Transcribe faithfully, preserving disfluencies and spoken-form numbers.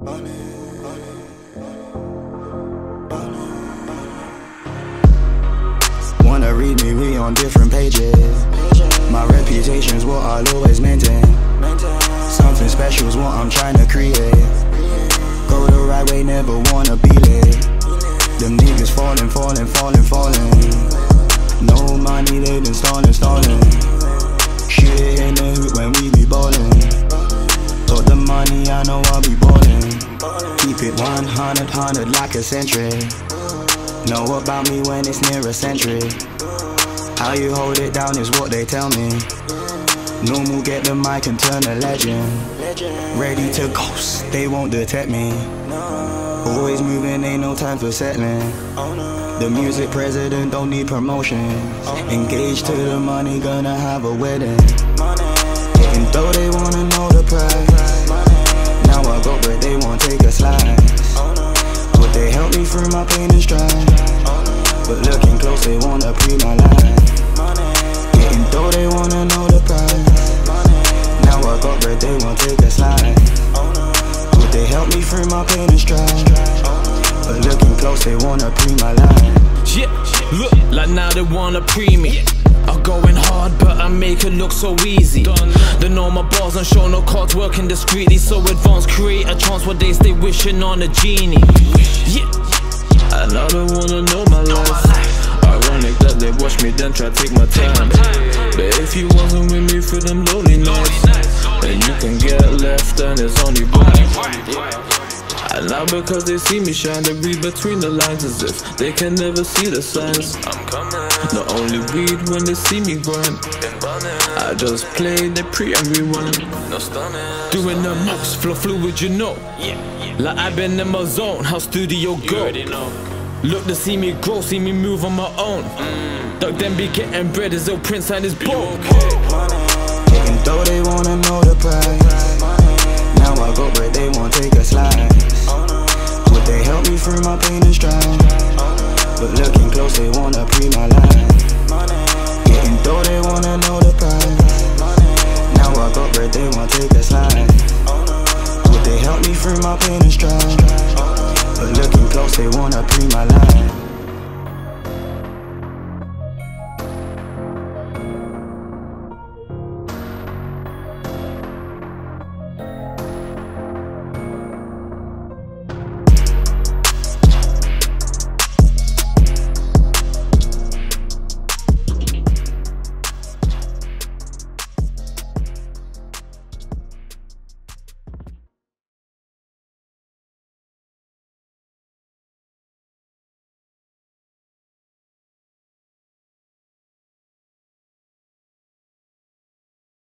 Wanna read me, we on different pages. My reputation's what I'll always maintain. Something special's what I'm trying to create. Go the right way, never wanna be late. Them niggas falling, falling, falling, falling. No money, they been stalling, stalling. Shoot it in the hoop when we be ballin'. Got the money, I know I'll be ballin'. Keep it one hundred, hundred like a century. Know about me when it's near a century. How you hold it down is what they tell me. Normal, get the mic and turn a legend. Ready to ghost, they won't detect me. Always moving, ain't no time for settling. The music president don't need promotion. Engaged to the money, gonna have a wedding. Even though they wanna know the price, now I got but they won't take a slice. Would they help me through my pain and strife? But looking close, they wanna pre my life. Even though they wanna know the price, now I got but they won't take a slice. Would they help me through my pain and strife? But looking close, they wanna pre my life. Yeah, look, like now they wanna pre me. I'm going hard, but I make it look so easy. They know my bars and show no cards working discreetly. So advanced, create a chance where they stay wishing on a genie. Yeah, and now they wanna know my life. Ironic that they watch me then try to take my time. But if you wasn't with me for them lonely nights, then you can get left and it's only right. And now because they see me shine, they read between the lines as if they can never see the signs. I'm coming. Not only weed when they see me grind, I just play, they pre and rewind. No stunning. Doing the most, flow fluid, you know. Like I've been in my zone, how studio go. Look to see me grow, see me move on my own. Duck them be getting bread as though Prince and his boat. Even though they wanna know the price, now I got but they won't take a slice. Would they help me through my pain and strife? But looking close, they wanna pre my life.